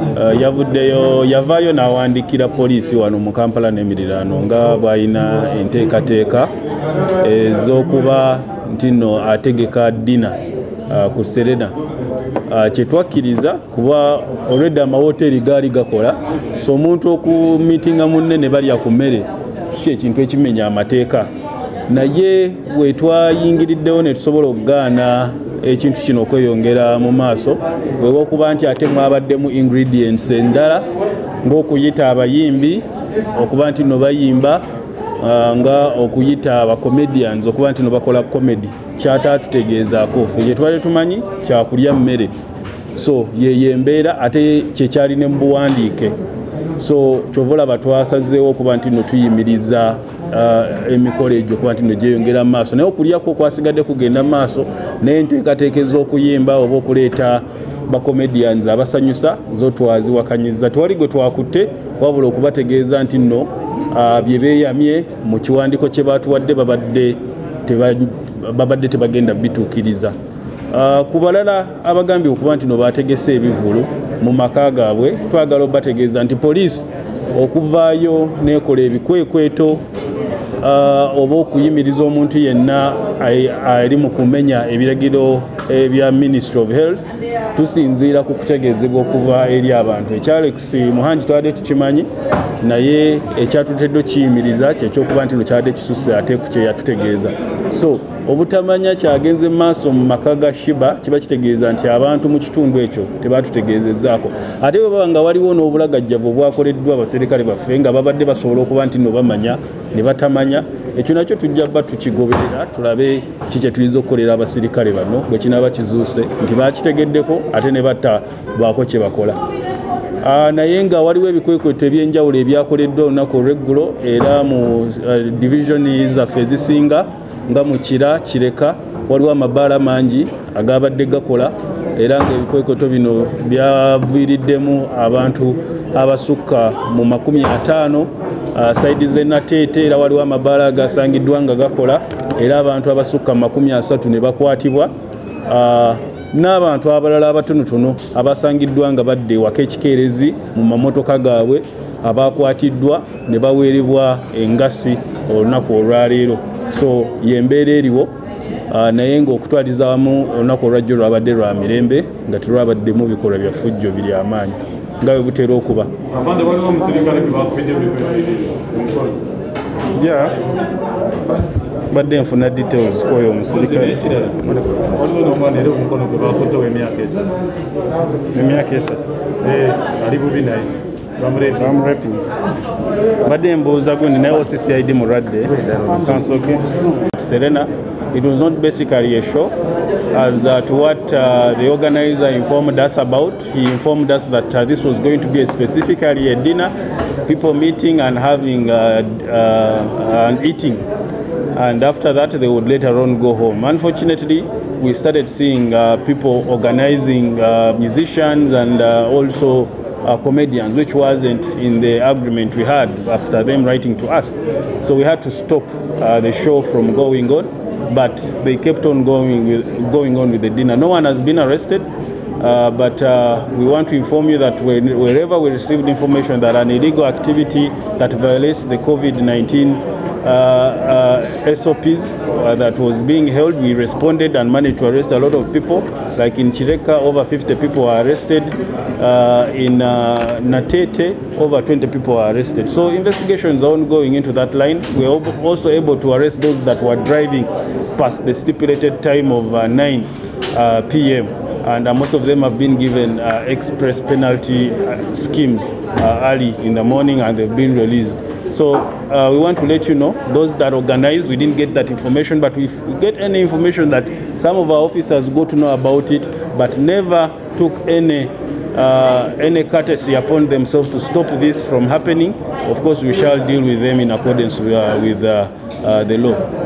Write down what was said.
yavuddeyo yavaayo n'awandiikira poliisi wano mu Kampala n'emiriraano nga bw'alina enteekateeka ez'okuba nti nno ategeka dina ku Serena. Kyetwakkiriza kuba already amawoteeri gaali gakola, so omuntu okumiitinga munne ne balya ku mmere si ekintu ekimenya amateeka, naye bwe twayingiriddewo ne tusobola okugaana ekintu kino okweyongera mu maaso bw'okuba nti ate mwabaddemu ingredients endala ng'okuyita abayimbi okuba nti no bayimba, nga okuyita abacomedians okuba nti no bakola comedy. Kyataatutegeezaako ffe gye twali tumanyi kyakulya mmere, so ye embeera ate kyekyali ne mu buwandiike. So kyova olaba twasazeewo okuba nti no tuyimiriza emikolo egyo okuba nti no gyeyongera mu maaso, naye okulyako kwasigadde kugenda mu maaso n'enteekateeka ez'okuyimba oba okuleeta bacomedians abasanyusa zo twaziwakanyiza. Tewali gwe twakutte wabula okubategeeza nti nno bye beeyamye mu kiwandiiko kye baatuwadde babadde tebagenda bituukiriza. Ku balala abagambye okuba nti no bategese ebivulu mu maka gaabwe, twagala obategeeza nti poliisi okuvaayo n'ekola ebikwekweto oba okuyimiriza omuntu yenna ali mu kumenya ebiragiro ebya Ministry of Health, tusinziira ku kutegeezebwa okuva eri abantu. Alex Muhangi twadde tukimanyi, naye ekyatuteddwe kiyimiriza kyekyokuba nti no kyadde kisusse ate ku kye yatutegeeza. So obutamanya kyagenze mu maaso mu maka ga Shiba kiba kitegeeza nti abantu mu kitundu ekyo tebatutegeezezzaako. Ate bwe baba nga waliwo n'obulagajjavu obwakoleddwa abaserikale baffe nga babadde basobola okuba nti no bamanya ne batamanya, ekyo nakyo tujja bba tukigoberera tulabe ki kye tuyinza okukolera abaserikale bano bwe kinaaba kizuuse nti bakitegeddeko ate ne batta baako kye bakola. Naye nga waliwo ebikwekweto ebyenjawulo ebyakoleddwa olunaku olw'eggulo era mu divisioni zaffe ezisinga nga mu Kireka waliwo amabaala mangi agabadde gakola era nga ebikwekweto bino byaviiriddemu abantu abasukka mu 50 saidi z'e Nateete, era waliwo amabaala agasangiddwa nga gakola era abantu abasukka mu 30 ne bakwatibwa, n'abantu abalala abatonotono abasangiddwa nga badde waka ekikeerezi mu mamotoka gaabwe abakwatiddwa ne baweerebwa engassi olunaku olwaleero. So yembeera eriwo, naye ng'okutwaliza wamu olunaku olwajjo lwabadde lwa mirembe nga terwabaddemu bikolwa bya ffujjo biri amaanyi nga bwe butera okuba. Badde nfuna details kwoyo omusirikale. Emyaka esatu ali bubi naye badde mbuuza gundi naye OCCID mulwadde kansoke Serena. It was not basically a show as to what the organizer informed us about. He informed us that this was going to be specifically a dinner, people meeting and having and eating, and after that they would later on go home. Unfortunately, we started seeing people organizing musicians and also comedians, which wasn't in the agreement we had after them writing to us. So we had to stop the show from going on, but they kept on going on with the dinner. No one has been arrested, but we want to inform you that wherever we received information that an illegal activity that violates the COVID-19 SOPs that was being held, we responded and managed to arrest a lot of people. Like in Kireka, over 50 people were arrested. In Natete, over 20 people were arrested. So investigations are ongoing into that line. We are also able to arrest those that were driving past the stipulated time of 9 p.m. And most of them have been given express penalty schemes early in the morning, and they've been released. So we want to let you know, those that organize, we didn't get that information, but if we get any information that some of our officers got to know about it, but never took any courtesy upon themselves to stop this from happening, of course we shall deal with them in accordance with the law.